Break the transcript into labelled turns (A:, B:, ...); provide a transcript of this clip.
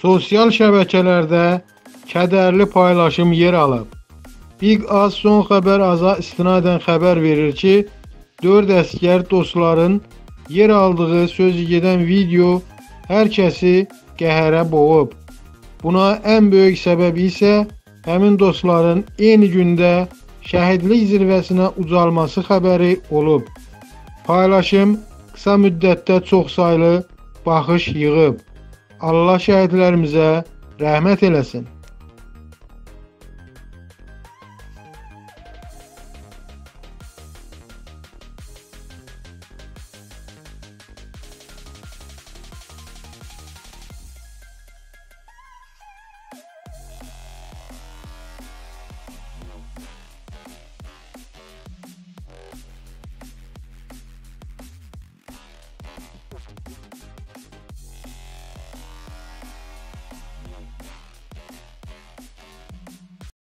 A: Sosial şəbəkələrdə kədərli paylaşım yer alıb. Big Az son xəbər aza istinadən xəbər verir ki, 4 əsgər dostların yer aldığı sözü gedən video hər kəsi qəhərə boğub. Buna ən böyük səbəbi isə həmin dostların eyni gündə şəhidlik zirvəsinə ucalması xəbəri olub. Paylaşım qısa müddətdə çoxsaylı baxış yığıb. Allah şəhidlərimizə rəhmət eləsin.